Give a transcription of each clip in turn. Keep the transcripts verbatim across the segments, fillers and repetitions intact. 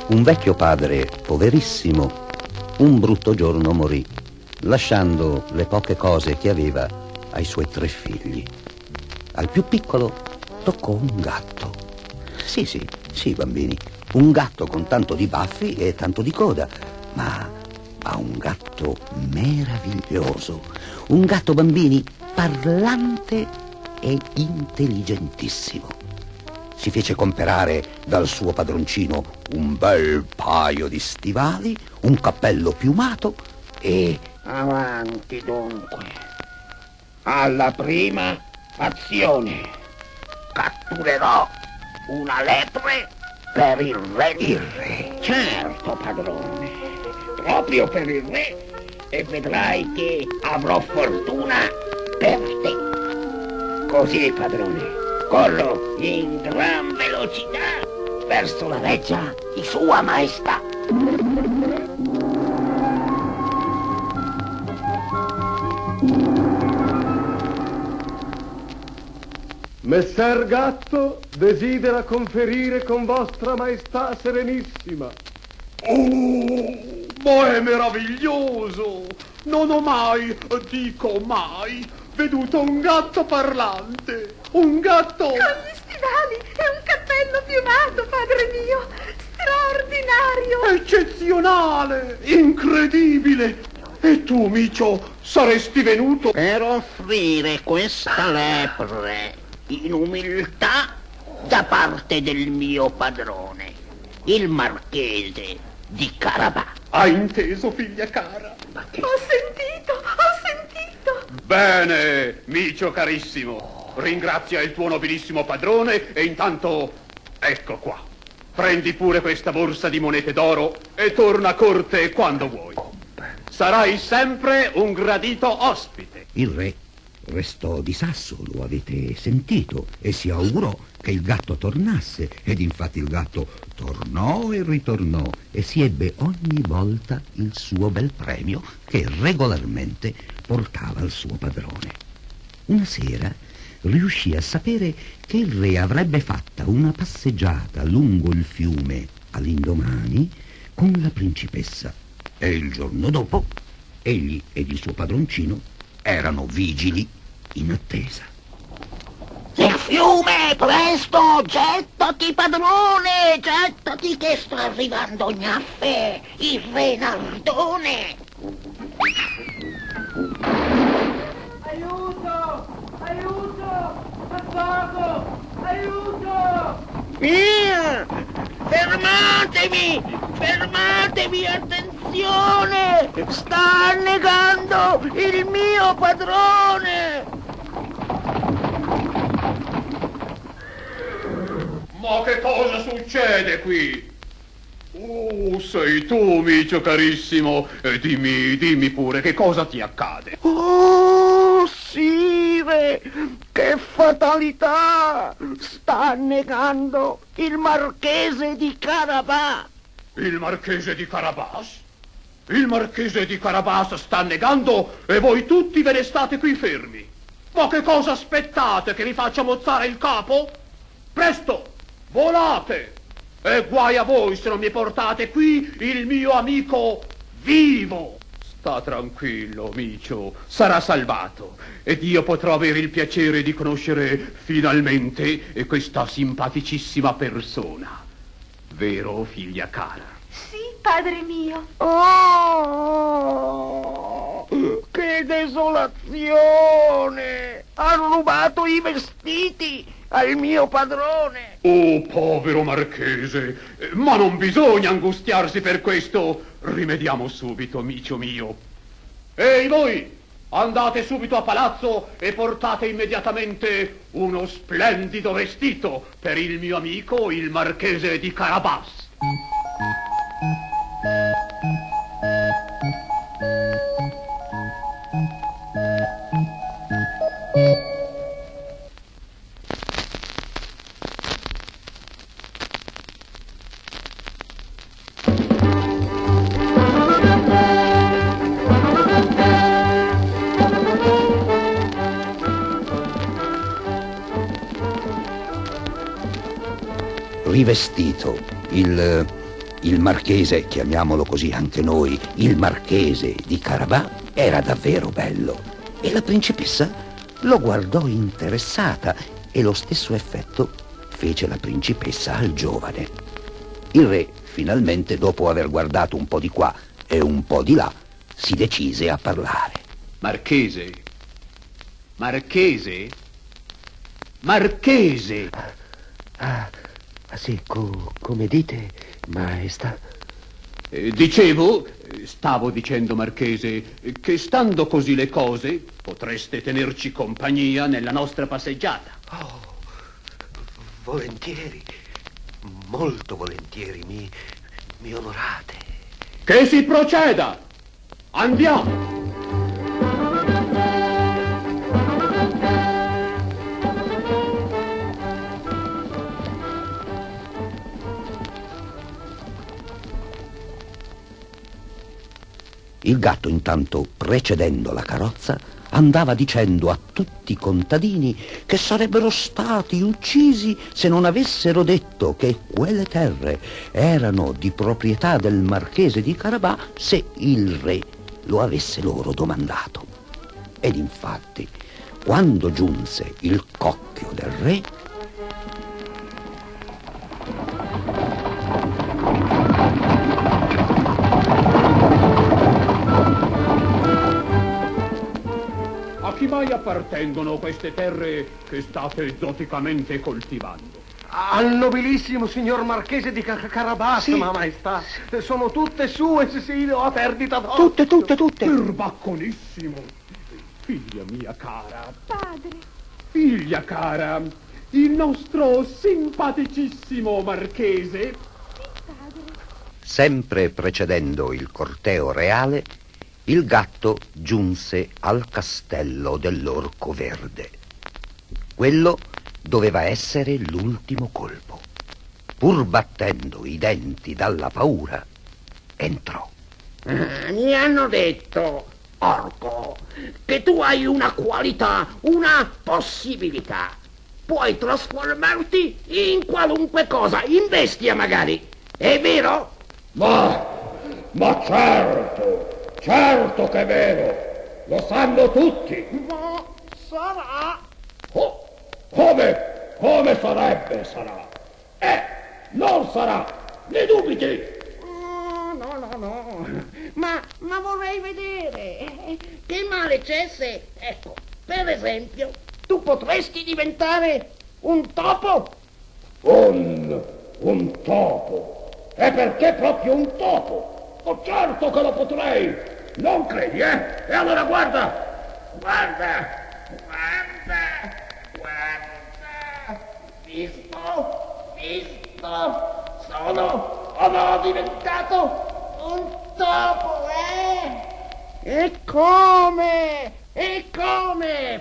Un vecchio padre, poverissimo, un brutto giorno morì, lasciando le poche cose che aveva ai suoi tre figli. Al più piccolo toccò un gatto. Sì, sì, sì, bambini, un gatto con tanto di baffi e tanto di coda, ma, ma un gatto meraviglioso. Un gatto, bambini, parlante e intelligentissimo. Si fece comperare dal suo padroncino un bel paio di stivali, un cappello piumato e... Avanti dunque. Alla prima azione catturerò una lepre per il re. Il re? Certo, padrone. Proprio per il re. E vedrai che avrò fortuna per te. Così, padrone, corro in gran velocità verso la reggia di Sua Maestà. Messer Gatto desidera conferire con vostra maestà serenissima. Oh, ma è meraviglioso! Non ho mai, dico mai, veduto un gatto parlante. Un gatto... Con gli stivali e un cappello piumato, padre mio! Straordinario! Eccezionale! Incredibile! E tu, Micio, saresti venuto... Per offrire questa lepre in umiltà da parte del mio padrone, il marchese di Carabà. Hai inteso, figlia cara? Ho sentito, ho sentito! Bene, Micio carissimo, ringrazia il tuo nobilissimo padrone e intanto, ecco qua, prendi pure questa borsa di monete d'oro e torna a corte quando vuoi. Sarai sempre un gradito ospite. Il re restò di sasso, lo avete sentito, e si augurò che il gatto tornasse, ed infatti il gatto tornò e ritornò e si ebbe ogni volta il suo bel premio che regolarmente portava al suo padrone. Una sera riuscì a sapere che il re avrebbe fatta una passeggiata lungo il fiume all'indomani con la principessa, e il giorno dopo egli ed il suo padroncino erano vigili in attesa. Nel fiume, presto, gettati, padrone, gettati che sta arrivando Gnaffe, il re Nardone. Aiuto! Aiuto! Affogo! Aiuto! Via! Fermatevi! Fermatevi, attenzione! Sta annegando il mio padrone! Ma che cosa succede qui? Oh, sei tu, Micio carissimo. E dimmi, dimmi pure, che cosa ti accade? Oh, sire! Che fatalità! Sta annegando il marchese di Carabà! Il marchese di Carabas? Il marchese di Carabas sta annegando e voi tutti ve ne state qui fermi. Ma che cosa aspettate, che vi faccia mozzare il capo? Presto, volate! E guai a voi se non mi portate qui il mio amico vivo. Sta tranquillo, Micio, sarà salvato ed io potrò avere il piacere di conoscere finalmente questa simpaticissima persona. Vero, figlia cara? Sì, padre mio. Oh, che desolazione! Ha rubato i vestiti al mio padrone. Oh, povero marchese, ma non bisogna angustiarsi per questo. Rimediamo subito, amico mio. Ehi voi, andate subito a palazzo e portate immediatamente uno splendido vestito per il mio amico, il marchese di Carabas. Rivestito, il, Il marchese, chiamiamolo così anche noi, il marchese di Carabas, era davvero bello e la principessa lo guardò interessata e lo stesso effetto fece la principessa al giovane. Il re, finalmente, dopo aver guardato un po' di qua e un po' di là, si decise a parlare. Marchese, marchese, marchese. Ah, ah sì, co- come dite, maestà? Eh, dicevo, stavo dicendo, marchese, che stando così le cose potreste tenerci compagnia nella nostra passeggiata. Oh, volentieri, molto volentieri, mi, mi onorate. Che si proceda! Andiamo! Il gatto, intanto, precedendo la carrozza, andava dicendo a tutti i contadini che sarebbero stati uccisi se non avessero detto che quelle terre erano di proprietà del marchese di Carabas se il re lo avesse loro domandato. Ed infatti, quando giunse il cocchio del re, A chi mai appartengono queste terre che state zoticamente coltivando? Al nobilissimo signor marchese di Ca- Carabas, Sì. ma maestà. Sono tutte sue, Cecilio, a perdita d'occhio. Tutte, tutte, tutte. Perbacconissimo! Figlia mia cara, Padre, figlia cara, il nostro simpaticissimo marchese padre. sempre precedendo il corteo reale, il gatto giunse al castello dell'Orco Verde. Quello doveva essere l'ultimo colpo. Pur battendo i denti dalla paura, entrò. Ah, mi hanno detto, orco, che tu hai una qualità, una possibilità. Puoi trasformarti in qualunque cosa, in bestia magari. È vero? Ma, ma certo, certo che è vero, lo sanno tutti. Ma sarà. Oh, come? Come sarebbe sarà? Eh, non sarà, ne dubiti? Oh, no, no, no. Ma, ma vorrei vedere. Che male c'è se, ecco, per esempio, tu potresti diventare un topo? Un, un topo. E perché proprio un topo? Oh, certo che lo potrei. Non credi, eh? E allora guarda. Guarda, guarda, guarda. Visto, visto. Sono, sono diventato un topo, eh? E come? E come?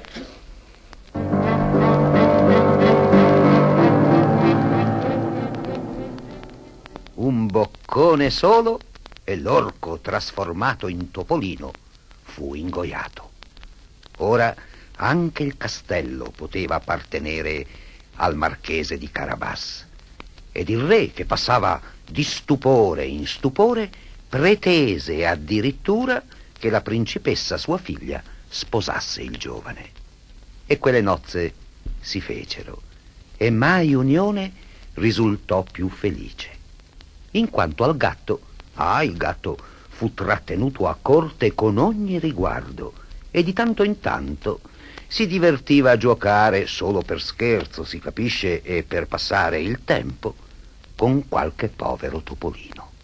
Un boccone solo e l'orco, trasformato in topolino, fu ingoiato. Ora anche il castello poteva appartenere al marchese di Carabas. Ed il re, che passava di stupore in stupore, pretese addirittura che la principessa sua figlia sposasse il giovane. E quelle nozze si fecero, e mai unione risultò più felice. In quanto al gatto, ah, il gatto fu trattenuto a corte con ogni riguardo e di tanto in tanto si divertiva a giocare, solo per scherzo, si capisce, e per passare il tempo, con qualche povero topolino.